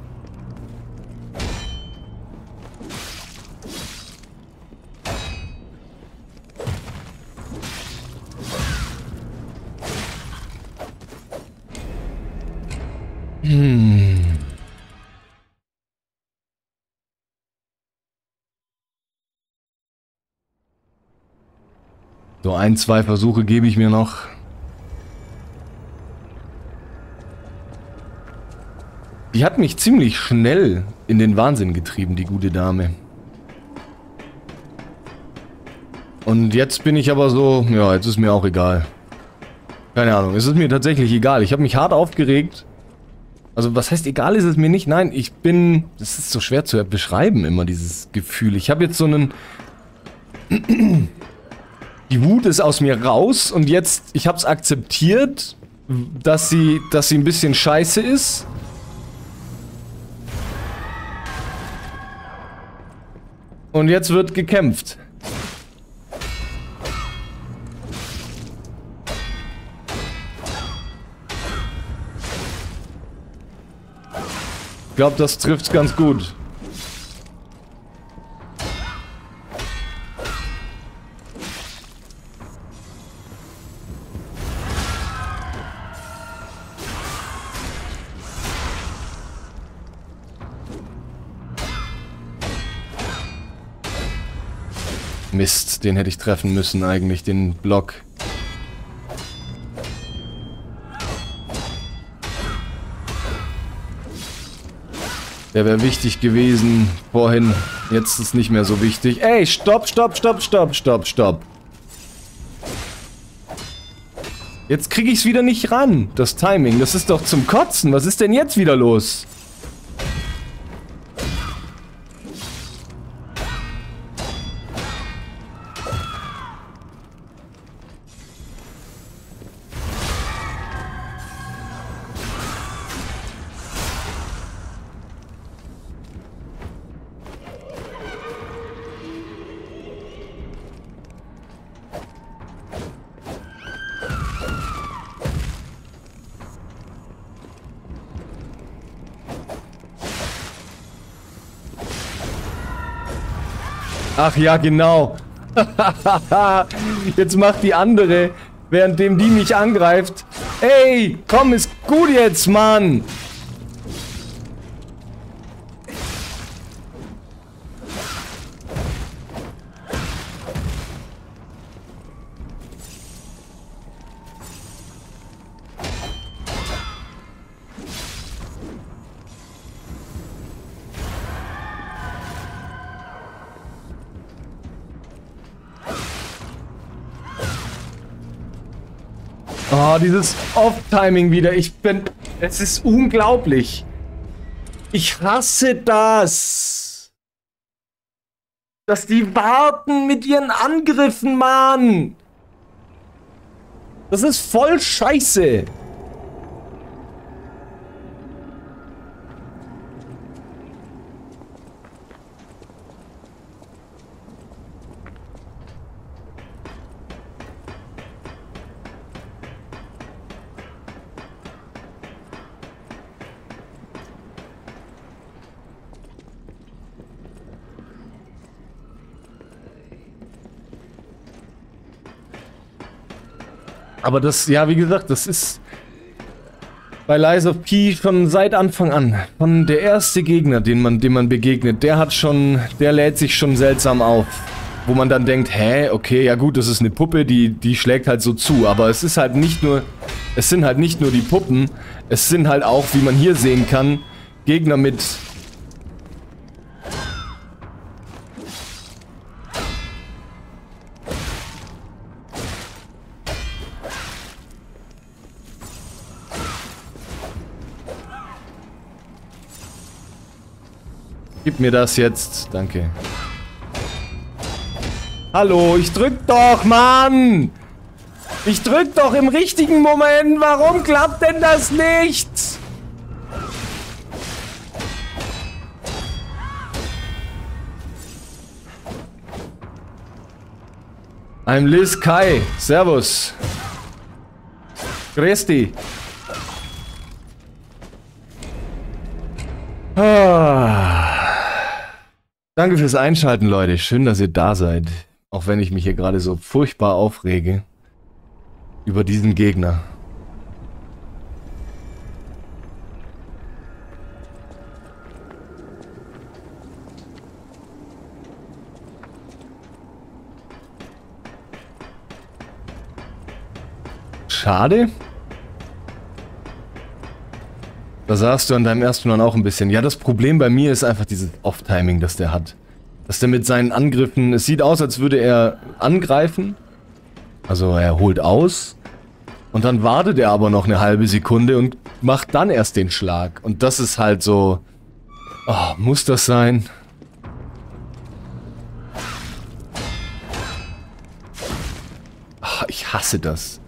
Hm. So ein, zwei Versuche gebe ich mir noch. Die hat mich ziemlich schnell in den Wahnsinn getrieben, die gute Dame. Und jetzt bin ich aber so, ja, jetzt ist mir auch egal. Keine Ahnung, es ist mir tatsächlich egal. Ich habe mich hart aufgeregt. Also was heißt egal ist es mir nicht? Nein, ich bin... Das ist so schwer zu beschreiben immer, dieses Gefühl. Ich habe jetzt so einen... Die Wut ist aus mir raus und jetzt, ich hab's akzeptiert, dass sie, dass sie ein bisschen scheiße ist. Und jetzt wird gekämpft. Ich glaube, das trifft's ganz gut. Mist, den hätte ich treffen müssen eigentlich, den Block. Der wäre wichtig gewesen vorhin. Jetzt ist es nicht mehr so wichtig. Ey, stopp, stopp, stopp, stopp, stopp, stopp. Jetzt kriege ich es wieder nicht ran. Das Timing, das ist doch zum Kotzen. Was ist denn jetzt wieder los? Ach ja, genau. Jetzt macht die andere, währenddem die mich angreift. Ey, komm, ist gut jetzt, Mann. Oh, dieses Off-Timing wieder. Ich bin... Es ist unglaublich. Ich hasse das. Dass die warten mit ihren Angriffen, Mann. Das ist voll scheiße. Aber das, ja, wie gesagt, das ist bei Lies of P schon seit Anfang an. Von der erste Gegner, den man, dem man begegnet, der hat schon, der lädt sich schon seltsam auf. Wo man dann denkt, hä, okay, ja gut, das ist eine Puppe, die, die schlägt halt so zu. Aber es ist halt nicht nur, es sind halt nicht nur die Puppen, es sind halt auch, wie man hier sehen kann, Gegner mit... Gib mir das jetzt. Danke. Hallo, ich drück doch, Mann! Ich drück doch im richtigen Moment. Warum klappt denn das nicht? I'm Liz Kai. Servus. Grüß dich. Ah. Danke fürs Einschalten, Leute. Schön, dass ihr da seid. Auch wenn ich mich hier gerade so furchtbar aufrege über diesen Gegner. Schade. Da sagst du an deinem ersten Run auch ein bisschen. Ja, das Problem bei mir ist einfach dieses Off-Timing, das der hat. Dass der mit seinen Angriffen... Es sieht aus, als würde er angreifen. Also er holt aus. Und dann wartet er aber noch eine halbe Sekunde und macht dann erst den Schlag. Und das ist halt so... Oh, muss das sein? Oh, ich hasse das.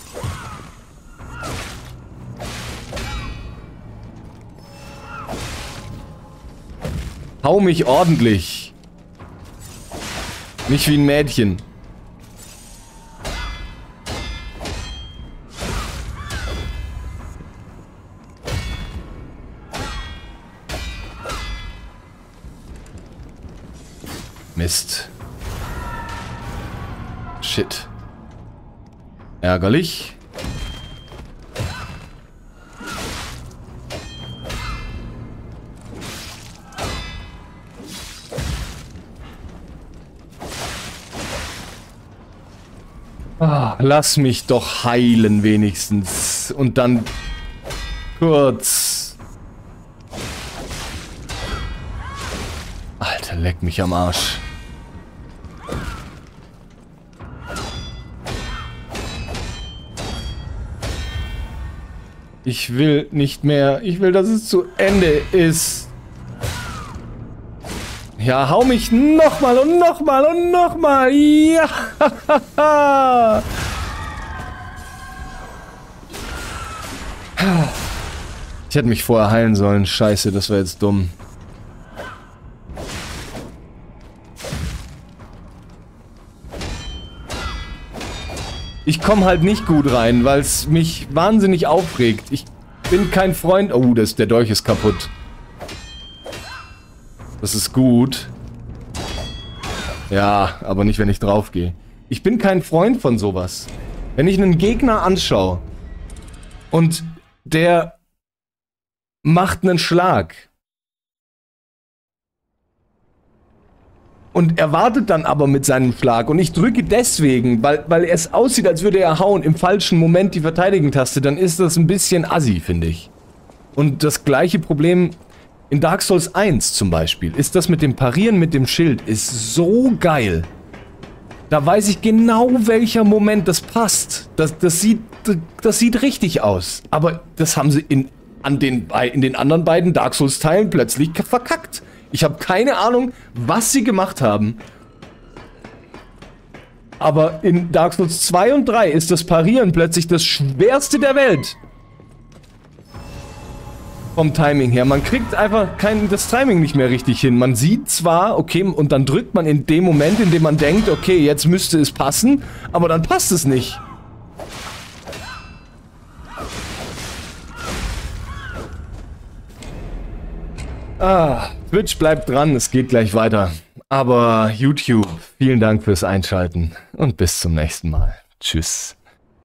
Hau mich ordentlich. Nicht wie ein Mädchen. Mist. Shit. Ärgerlich. Ah, lass mich doch heilen wenigstens. Und dann kurz. leck mich am Arsch. Ich will nicht mehr. Ich will, dass es zu Ende ist. Ja, hau mich nochmal und nochmal und nochmal. Ja. Ich hätte mich vorher heilen sollen. Scheiße, das war jetzt dumm. Ich komme halt nicht gut rein, weil es mich wahnsinnig aufregt. Ich bin kein Freund... Oh, das, der Dolch ist kaputt. Das ist gut. Ja, aber nicht, wenn ich draufgehe. Ich bin kein Freund von sowas. Wenn ich einen Gegner anschaue und der macht einen Schlag und er wartet dann aber mit seinem Schlag und ich drücke deswegen, weil, weil es aussieht, als würde er hauen, im falschen Moment die Verteidigen-Taste, dann ist das ein bisschen assi, finde ich. Und das gleiche Problem in Dark Souls eins zum Beispiel, ist das mit dem Parieren mit dem Schild, ist so geil. Da weiß ich genau, welcher Moment das passt. Das, das, sieht, das sieht richtig aus. Aber das haben sie in, an den, in den anderen beiden Dark Souls-Teilen plötzlich verkackt. Ich habe keine Ahnung, was sie gemacht haben. Aber in Dark Souls zwei und drei ist das Parieren plötzlich das schwerste der Welt. Vom Timing her. Man kriegt einfach kein, das Timing nicht mehr richtig hin. Man sieht zwar, okay, und dann drückt man in dem Moment, in dem man denkt, okay, jetzt müsste es passen, aber dann passt es nicht. Ah, Twitch bleibt dran, es geht gleich weiter. Aber YouTube, vielen Dank fürs Einschalten und bis zum nächsten Mal. Tschüss.